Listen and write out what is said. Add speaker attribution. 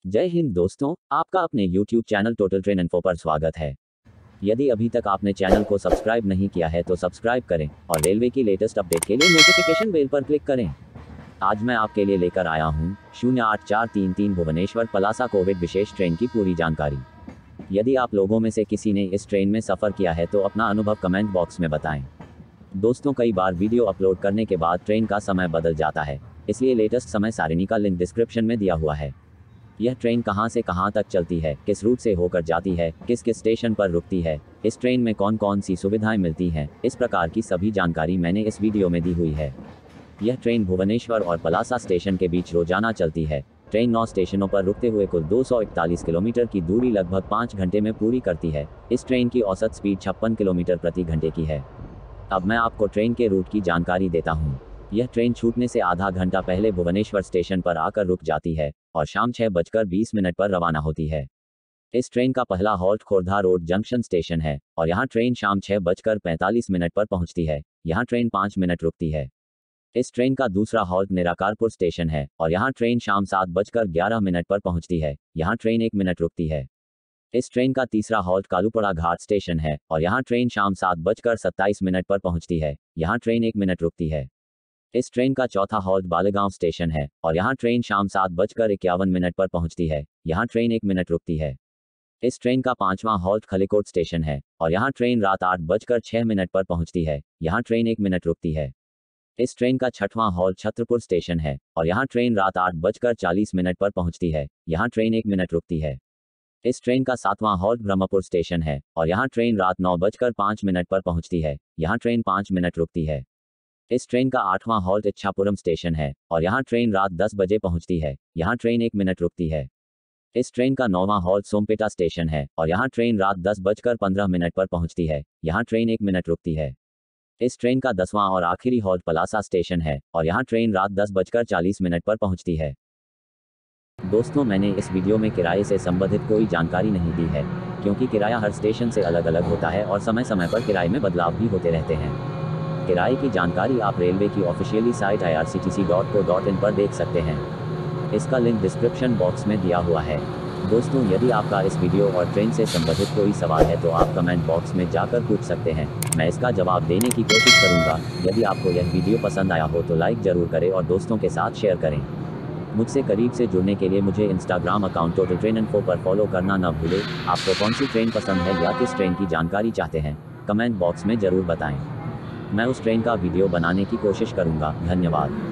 Speaker 1: जय हिंद दोस्तों, आपका अपने YouTube channel total train info पर स्वागत है। यदि अभी तक आपने चैनल को सब्सक्राइब नहीं किया है तो सब्सक्राइब करें और रेलवे की लेटेस्ट अपडेट के लिए नोटिफिकेशन बेल पर क्लिक करें। आज मैं आपके लिए लेकर आया हूँ 08433 भुवनेश्वर पलासा कोविड विशेष ट्रेन की पूरी जानकारी। यदि आप लोगों में से किसी ने इस ट्रेन में सफ़र किया है तो अपना अनुभव कमेंट बॉक्स में बताएं। दोस्तों, कई बार वीडियो अपलोड करने के बाद ट्रेन का समय बदल जाता है, इसलिए लेटेस्ट समय सारिणी का लिंक डिस्क्रिप्शन में दिया हुआ है। यह ट्रेन कहां से कहां तक चलती है, किस रूट से होकर जाती है, किस किस स्टेशन पर रुकती है, इस ट्रेन में कौन कौन सी सुविधाएं मिलती हैं, इस प्रकार की सभी जानकारी मैंने इस वीडियो में दी हुई है। यह ट्रेन भुवनेश्वर और पलासा स्टेशन के बीच रोजाना चलती है। ट्रेन 9 स्टेशनों पर रुकते हुए कुल 241 किलोमीटर की दूरी लगभग 5 घंटे में पूरी करती है। इस ट्रेन की औसत स्पीड 56 किलोमीटर प्रति घंटे की है। अब मैं आपको ट्रेन के रूट की जानकारी देता हूँ। यह ट्रेन छूटने से आधा घंटा पहले भुवनेश्वर स्टेशन पर आकर रुक जाती है और शाम 6:20 पर रवाना होती है। इस ट्रेन का पहला halt Khordha road junction station है और यहाँ ट्रेन शाम 6:45 पर पहुँचती है। यहाँ ट्रेन 5 मिनट रुकती है। इस ट्रेन का दूसरा हॉल्ट निराकारपुर स्टेशन है और यहाँ ट्रेन शाम 7:11 पर पहुँचती है। यहाँ ट्रेन 1 मिनट रुकती है। इस ट्रेन का तीसरा हॉल्ट कालूपड़ा घाट स्टेशन है और यहाँ ट्रेन शाम 7:27 पर पहुँचती है। यहाँ ट्रेन 1 मिनट रुकती है। इस ट्रेन का चौथा हॉल्ट बालेगांव स्टेशन है और यहाँ ट्रेन शाम 7:51 पर पहुँचती है। यहाँ ट्रेन 1 मिनट रुकती है। इस ट्रेन का पांचवां हॉल्ट खलीकोट स्टेशन है और यहाँ ट्रेन रात 8:06 पर पहुँचती है। यहाँ ट्रेन 1 मिनट रुकती है। इस ट्रेन का छठवां हॉल्ट छत्रपुर स्टेशन है और यहाँ ट्रेन रात 8:40 पर पहुँचती है। यहाँ ट्रेन 1 मिनट रुकती है। इस ट्रेन का सातवां हॉल्ट ब्रह्मपुर स्टेशन है और यहाँ ट्रेन रात 9:05 पर पहुँचती है। यहाँ ट्रेन 5 मिनट रुकती है। इस ट्रेन का आठवां हॉल्ट इच्छापुरम स्टेशन है और यहाँ ट्रेन रात 10 बजे पहुँचती है। यहाँ ट्रेन 1 मिनट रुकती है। इस ट्रेन का 9वां हॉल्ट सोमपेटा स्टेशन है और यहाँ ट्रेन रात 10:15 पर पहुँचती है। यहाँ ट्रेन 1 मिनट रुकती है। इस ट्रेन का 10वां और आखिरी हॉल्ट पलासा स्टेशन है और यहाँ ट्रेन रात 10:40 पर पहुँचती है। दोस्तों, मैंने इस वीडियो में किराए से संबंधित कोई जानकारी नहीं दी है, क्योंकि किराया हर स्टेशन से अलग अलग होता है और समय समय पर किराए में बदलाव भी होते रहते हैं। किराए की जानकारी आप रेलवे की ऑफिशियली साइट irctc.co.in पर देख सकते हैं। इसका लिंक डिस्क्रिप्शन बॉक्स में दिया हुआ है। दोस्तों, यदि आपका इस वीडियो और ट्रेन से संबंधित कोई सवाल है तो आप कमेंट बॉक्स में जाकर पूछ सकते हैं। मैं इसका जवाब देने की कोशिश करूंगा। यदि आपको यह वीडियो पसंद आया हो तो लाइक ज़रूर करें और दोस्तों के साथ शेयर करें। मुझसे करीब से जुड़ने के लिए मुझे Instagram account total train info पर फॉलो करना न भूलें। आपको कौन सी ट्रेन पसंद है या किस ट्रेन की जानकारी चाहते हैं, कमेंट बॉक्स में ज़रूर बताएं। मैं उस ट्रेन का वीडियो बनाने की कोशिश करूंगा। धन्यवाद।